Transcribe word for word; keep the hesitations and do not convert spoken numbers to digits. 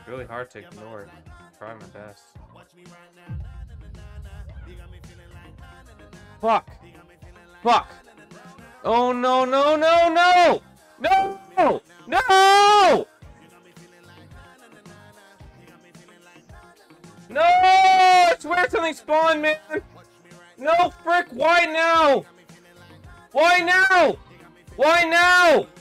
really hard to ignore it. Try my best. Fuck! Fuck! Oh no no no no! No! No! No! I swear something spawned, man! No, frick! Why now? Why now? Why now?